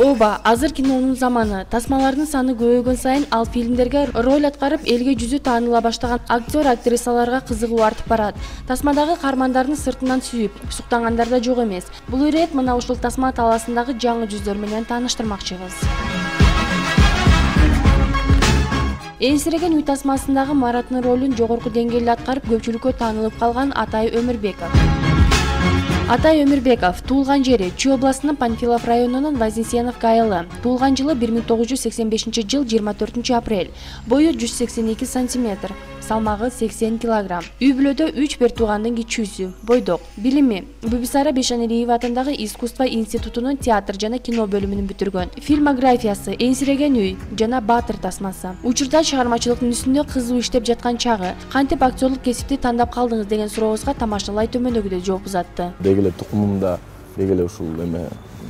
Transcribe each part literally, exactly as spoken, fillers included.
Ооба, азыр кинонун заманы. Тасмалардын саны көбөйгөн сайын ал фильмдерге роль аткарып, элге жүзү тааныла баштаган актер, актрисаларга кызыгуу артып барат. Тасмадагы каармандардын сыртынан сүйүп, суктагандар да жок эмес. Бул ирет мына ушул тасма талаасындагы жаңы жүздөр менен тааныштырмакчыбыз. Энсиреген үй тасмасындагы Мараттын ролун жогорку деңгээлде аткарып, көпчүлүккө таанылып калган Атай Өмүрбеков. Атай Өмүрбеков туулган жери Чүй областынын Панфилов районунун Вознесеновка айылы. Туулган жылы бир миң тогуз жүз сексен бешинчи жыл жыйырма төртүнчү апрель. Бою жүз сексен эки сантиметр, салмагы сексен килограмм. Үй бүлөдө үч бир туугандын кичүүсү, бойдок. Билими Бибисара Бешенериева атындагы искусство институтунун театр жана кино бөлүмүн бүтүргөн. Фильмографиясы Энсиреген үй жана Баатыр тасмасы. Учурда чыгармачылыктын үстүндө кызуу иштеп жаткан чагы. Кантип актерлук кесипти тандап калдыңыз деген сурообузга тамашалай төмөндөгүдөй жооп узатты. Дегеле тукумумда, дегеле ушул эме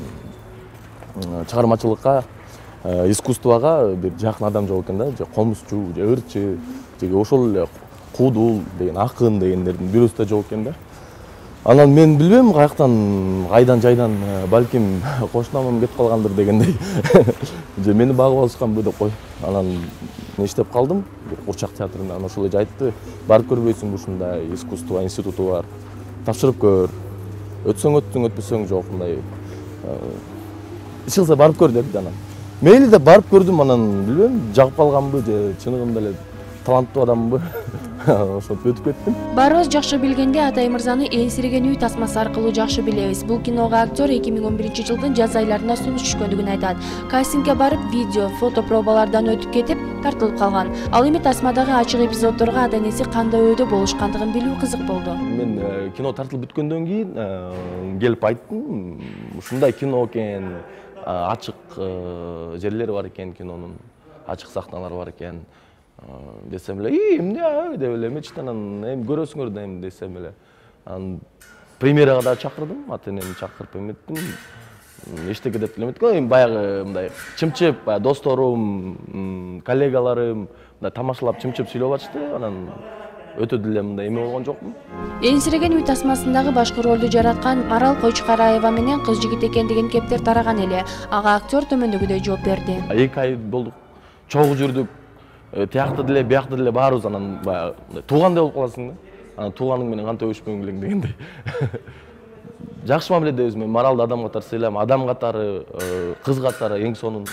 чыгармачылыкка, искусствого бир жакын адам жок экен да, же комузчу, же ырчы, же ошол эле куудул деген, акын дегендердин бирөөсү да жок экен да. Анан мен билбейм каяктан, кайдан жайдан балким кошунамам кетип калгандыр дегендей. Же мени багып алышканбы деп кой. Анан мен иштеп калдым Курчак театрында. Анан ошол эле айтты, барып көрбөйсүңбү ушундай искусство институту бар. Тапшырып көр. Өтсөң өттүң, өтпөсөң жок, мындай ишилсе барып көр деди анан. Мейли деп барып көрдүм, анан билбейм, жагып калганбы же чыныгында эле таланттуу адамбы. Ошентип өтүп кеттим. Баарыбыз жакшы билгенде Атай мырзаны Энсиреген үй тасмасы аркылуу жакшы билебиз. Бул киного актер эки миң он биринчи жылдын жаз айларында сунуш түшкөндүгүн айтат. Кастингге барып, видео, фото пробалардан өтүп кетип, тартылып калган. Ал эми тасмадагы ачык эпизоддорго ата-энеси кандай ойдо болушкандыгын билүү кызык болду. Мен кино тартылып бүткөндөн кийин келип айттым, ушундай кино экен, ачык жерлери бар экен кинонун, ачык сахналары бар экен. Десем эле, "И, эмне?" деп эле эмечти, анан эми көрөсүңөр да эми десем эле. Анан премьерага да чакырдым, ата-энени чакырып эметтим. Эчтеке деп элеметтик, эми баягы мындай чымчып, баягы досторум, коллегаларым мындай тамашалап чымчып сүйлөп атышты. Анан өтө деле мындай эме болгон жокмун. Энсиреген үй тасмасындагы башкы ролду жараткан Арал Койчукараева менен кыз жигит экен деген кептер тараган эле. Ага актер төмөндөгүдөй жооп берди. эки ай болдук, чогуу жүрдүк. Тиякты деле, биякты деле баарыбыз анан баягы туугандай болуп каласың да. Анан тууганың менен кантип өбүшпөң элең дегендей. Жакшы мамиледебиз, мен Маралды адам катары сыйлайм, адам катары, кыз катары эң сонун.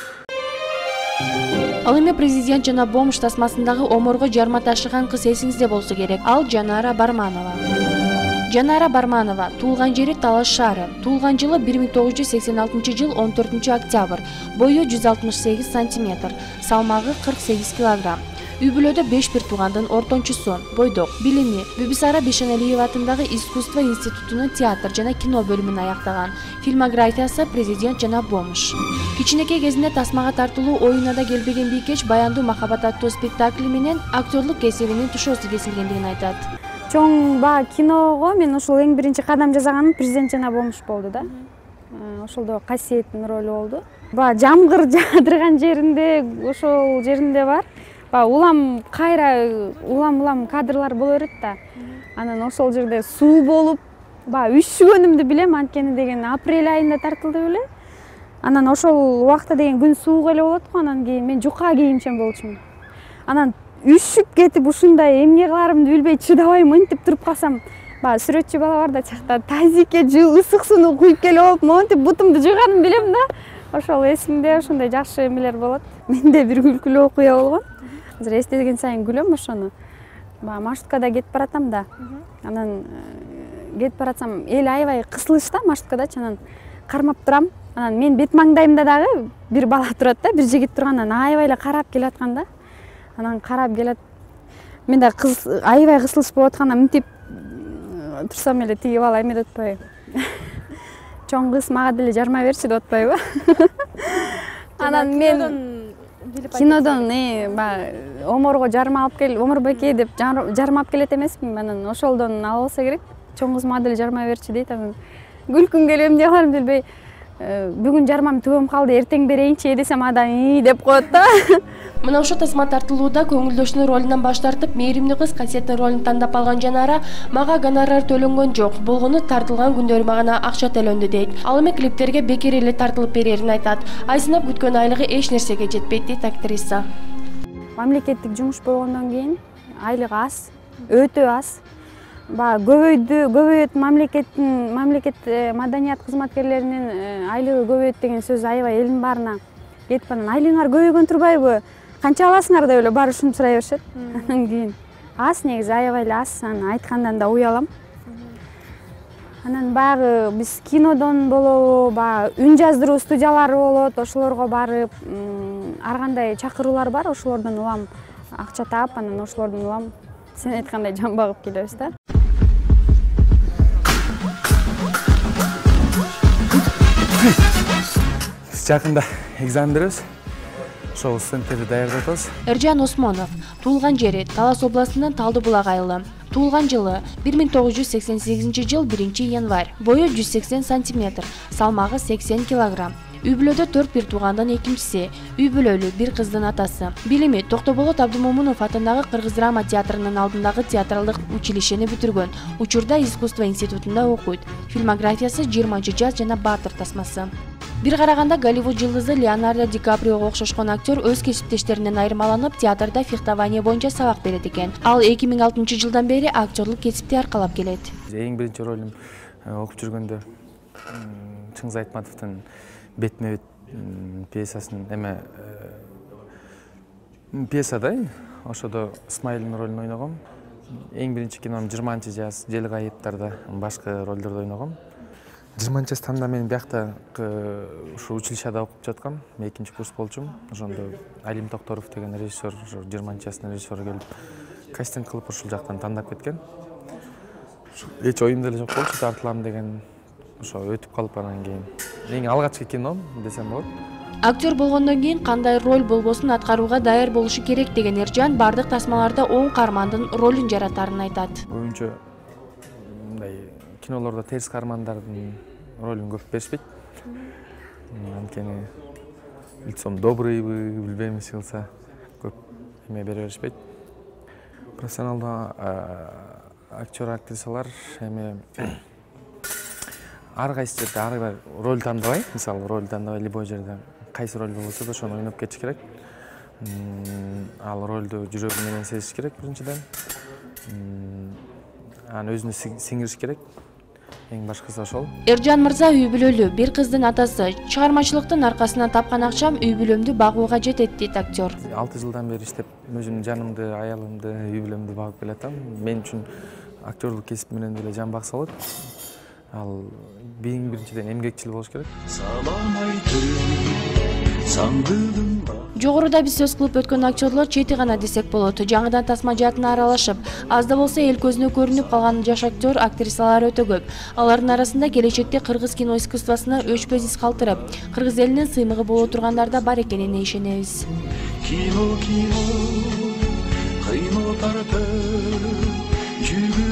Ал эми президент жана Бомуш тасмасындагы оморго жарма ташыган кыз эсиңизде болсо керек. Ал Жанара Барманова. Жанара Барманова туулган жери Талаш шаары. Туулган жылы бир миң тогуз жүз сексен алтынчы жыл он төртүнчү октябрь. Бою жүз алтымыш сегиз сантиметр, салмагы кырк сегиз килограмм. Үй бүлөдө беш бир туугандын ортончусу, бойдок. Билими Бибисара Бешенериева атындагы искусство институтунун театр жана кино бөлүмүн аяктаган. Фильмографиясы президент жана Бомуш. Кичинекей кезинде тасмага тартылуу оюна да келбеген бийкеч Баяндуу махабат аттуу спектакли менен актерлук кесибинин тушоосу кесилгендигин айтат. Чоң ба киного мен ушул эң биринчи кадам жасаганым президент жана Бомуш болду да. Ошолдо Касиеттин ролу болду. Ба жамгыр жаадырган жеринде, ошол жеринде бар. Ба улам кайра улам-улам кадрлар боло берет да. Анан ошол жерде суу болуп, ба үшүгөнүмдү билем, анткени деген апрель айында тартылды беле. Анан ошол убакта деген күн суук эле болот го, анан кийин мен жука кийимчен болчумун. Анан үшүп кетип ушундай эмне кыларымды билбей чыдабай мынтип туруп калсам, ба сүрөтчү бала бар да чакта тазикке жуу ысык сууну куюп келип алып, монтип бутумду жууганымды билем да. Ошол эсимде, ошондой жакшы эмелер болот. Менде бир күлкүлүү окуя болгон. Азыр эстеген сайын күлөм ошону. Ба маршруткада кетип баратам да. Анан кетип баратсам, эл аябай кысылышта маршруткадачы, анан кармап турам. Анан мен бет маңдайымда дагы бир бала турат да, бир жигит тургандан аябай эле карап келаткан да. Анан карап келет. Мен да кыз аябай кысылыш болуп атканда мынтип турсам эле тиги бала эме деп атпайбы. Чоң кыз мага деле жарма берчи деп атпайбы. Анан мен кинодон э ба оморго жарма алып кел, Омурбеке деп жарма алып келет эмесмин. Анан ошолдон алып алса керек. Чоң кыз мага деле жарма берчи дейт. Анан күлкүм келип эмне кыларымды билбей бүгүн жармам түгөм калды, эртең берейинчи десем адам ии деп коет да. Мына ошо тасма тартылууда көңүлдөшүнүн ролунан баш тартып, мээримдүү кыз кассеттин ролун тандап алган Жанара мага гонорар төлөнгөн жок, болгону тартылган күндөрүмө гана акча төлөндү дейт. Ал эми клиптерге бекер эле тартылып берерин айтат. Ай сынап күткөн айлыгы эч нерсеге жетпейт дейт актриса. Мамлекеттик жумуш болгондон кийин айлык аз, өтө аз. Баягы көбөйдү, көбөйөт мамлекеттин мамлекет маданият кызматкерлеринин айлыгы көбөйөт деген сөз аябай элдин баарына кетип анан айлыгыңар көбөйгөн турбайбы? Канча аласыңар деп эле баары ушинтип сурай беришет. Андан кийин аз, негизи аябай эле аз, аны айткандан да уялам. Анан баягы биз кинодон болобу, баягы үн жаздыруу студиялары болот, ошолорго барып, ар кандай чакыруулар бар, ошолордон улам акча таап, анан ошолордон улам сен айткандай жан багып келебиз да. Жакында экзамен беребиз. Ошол студенттерди даярдап атабыз. Эржан Осмонов туулган жери Талас областынын Талды булак айылы. Туулган жылы бир миң тогуз жүз сексен сегизинчи жыл биринчи январь. Бою жүз сексен сантиметр, салмагы сексен килограмм. Үй бүлөдө төрт бир туугандын экинчиси, үй бүлөлүү бир кыздын атасы. Билими Токтоболот Абдымомунов атындагы Кыргыз драма театрынын алдындагы театралдык училищени бүтүргөн. Учурда искусство институтунда окуйт. Фильмографиясы жыйырманчы жаз жана Бартер тасмасы. Бир караганда Голливуд жылдызы Леонардо Ди Каприого окшошкон актер өз кесиптештеринен айырмаланып, театрда фехтование боюнча сабак берет экен. Ал эки миң алтынчы жылдан бери актерлук кесипти аркалап келет. Эң биринчи ролум окуп жүргөндө Чыңгыз Айтматовдун бетме-бет пьесасын эме пьесада ошодо Исмайылдын ролун ойногом. Эң биринчи кином жыйырманчы жаз Жел кайыптарда башка ролдордо ойногом. жыйырманчы жастарында мен биякта ушу училищада окуп жаткам, экинчи курс болчумун. Ошондо Алим Токторов деген режиссер, жыйырманчы жаштын режиссеру келип кастинг кылып ушул жактан тандап кеткен. Эч оюмда эле жок болчу, тартылам деген. Ошо өтүп калып анан кийин эң алгачкы кином десем болот. Актер болгондон кийин кандай роль болбосун аткарууга даяр болушу керек деген Эржан бардык тасмаларда оң каармандын ролун жаратарын айтат. Көбүнчө мындай кинолордо терс каармандардын ролун көп беришпейт. Анткени лицом добрыйбы, билбейм сылса көп эме бере беришпейт. Профессионалдуу актер актрисалар эме ар кайсы жерде ар бир роль тандабай, мисалы роль тандабай любой жерде кайсы роль болсо да ошону ойноп кетиш керек. Ал ролду жүрөгү менен сезиш керек биринчиден. Аны өзүнө сиңириш керек. Эң башкысы ошол. Эржан мырза үй бүлөлүү бир кыздын атасы. Чыгармачылыктын аркасынан тапкан акчам үй бүлөмдү багууга жетет дейт актер. алты жылдан бери иштеп, өзүмдүн жанымды, аялымды, үй бүлөмдү багып келатам. Мен үчүн актерлук кесип менен деле жан бакса болот. Ал эң биринчиден эмгекчил болуш керек. Жогоруда биз сөз кылып өткөн актерлор чети гана десек болот. Жаңыдан тасма жаатына аралашып, аз да болсо эл көзүнө көрүнүп калган жаш актер, актрисалар өтө көп. Алардын арасында келечекте кыргыз кино искусствосуна өчпөс из калтырып, кыргыз элинин сыймыгы боло тургандар да бар экенине ишенебиз. Кино кино кыйно тартып жүргөн